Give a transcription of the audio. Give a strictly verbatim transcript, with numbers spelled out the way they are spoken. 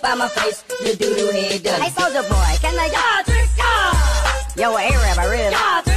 by my face, the doo-doo head does. Hey, Soldier Boy, can I... Yeah, drink, yeah. Yo, A-Rap, I really... Yeah, drink.